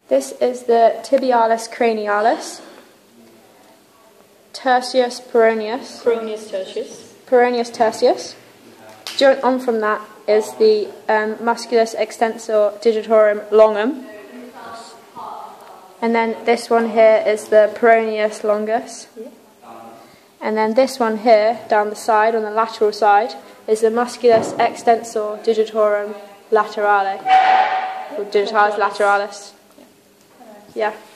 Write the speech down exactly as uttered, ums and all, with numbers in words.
This is the tibialis cranialis, tertius peroneus, Peroneus tertius. peroneus tertius. Joint on from that is the um, musculus extensor digitorum longum. And then this one here is the peroneus longus. Yeah. And then this one here, down the side, on the lateral side, is the musculus extensor digitorum laterale, or digitalis lateralis. Yeah.